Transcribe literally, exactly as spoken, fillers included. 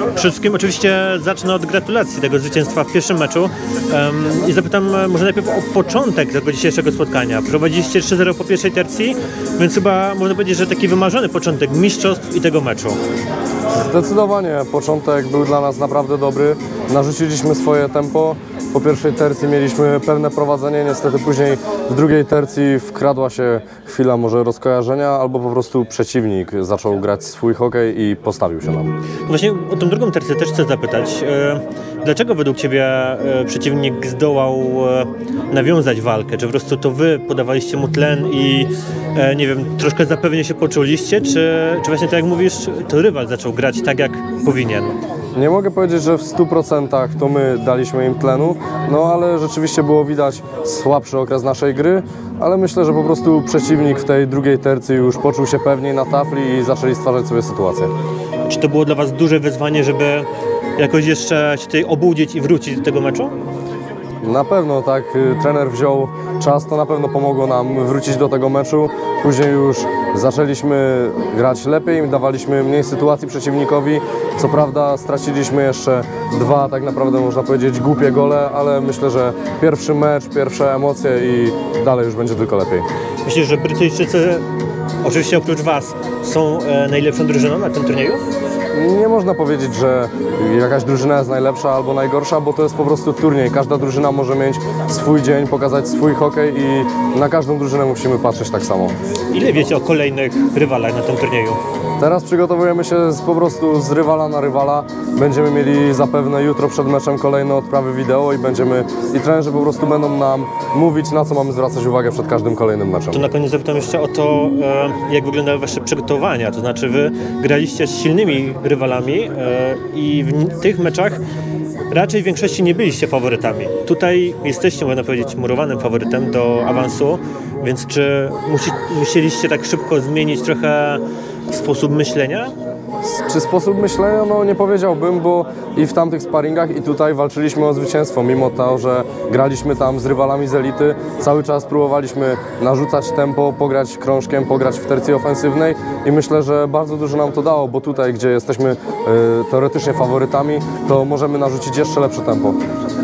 Przede wszystkim oczywiście zacznę od gratulacji tego zwycięstwa w pierwszym meczu um, i zapytam może najpierw o początek tego dzisiejszego spotkania. Prowadziliście trzy zero po pierwszej tercji, więc chyba można powiedzieć, że taki wymarzony początek mistrzostw i tego meczu. Zdecydowanie początek był dla nas naprawdę dobry. Narzuciliśmy swoje tempo. Po pierwszej tercji mieliśmy pewne prowadzenie, niestety później w drugiej tercji wkradła się chwila może rozkojarzenia albo po prostu przeciwnik zaczął grać swój hokej i postawił się nam. Właśnie o tą drugą tercję też chcę zapytać. Dlaczego według Ciebie przeciwnik zdołał nawiązać walkę? Czy po prostu to Wy podawaliście mu tlen i nie wiem, troszkę zapewnie się poczuliście, czy, czy właśnie tak jak mówisz, to rywal zaczął grać tak jak powinien? Nie mogę powiedzieć, że w stu procentach to my daliśmy im tlenu, no ale rzeczywiście było widać słabszy okres naszej gry, ale myślę, że po prostu przeciwnik w tej drugiej tercji już poczuł się pewniej na tafli i zaczęli stwarzać sobie sytuację. Czy to było dla Was duże wyzwanie, żeby jakoś jeszcze się tutaj obudzić i wrócić do tego meczu? Na pewno tak, trener wziął czas, to na pewno pomogło nam wrócić do tego meczu. Później już zaczęliśmy grać lepiej, dawaliśmy mniej sytuacji przeciwnikowi. Co prawda straciliśmy jeszcze dwa, tak naprawdę można powiedzieć, głupie gole, ale myślę, że pierwszy mecz, pierwsze emocje i dalej już będzie tylko lepiej. Myślisz, że Brytyjczycy, oczywiście oprócz Was, są najlepszą drużyną na tym turnieju? Nie można powiedzieć, że jakaś drużyna jest najlepsza albo najgorsza, bo to jest po prostu turniej. Każda drużyna może mieć swój dzień, pokazać swój hokej i na każdą drużynę musimy patrzeć tak samo. Ile wiecie o kolejnych rywalach na tym turnieju? Teraz przygotowujemy się z, po prostu z rywala na rywala. Będziemy mieli zapewne jutro przed meczem kolejne odprawy wideo i będziemy i trenerzy po prostu będą nam mówić, na co mamy zwracać uwagę przed każdym kolejnym meczem. To na koniec zapytam jeszcze o to, jak wyglądały Wasze przygotowania. To znaczy Wy graliście z silnymi rywalami i w tych meczach raczej w większości nie byliście faworytami. Tutaj jesteście, można powiedzieć, murowanym faworytem do awansu, więc czy musi, musieliście tak szybko zmienić trochę sposób myślenia? Czy sposób myślenia? No nie powiedziałbym, bo i w tamtych sparingach i tutaj walczyliśmy o zwycięstwo, mimo to, że graliśmy tam z rywalami z elity, cały czas próbowaliśmy narzucać tempo, pograć krążkiem, pograć w tercji ofensywnej i myślę, że bardzo dużo nam to dało, bo tutaj, gdzie jesteśmy y, teoretycznie faworytami, to możemy narzucić jeszcze lepsze tempo.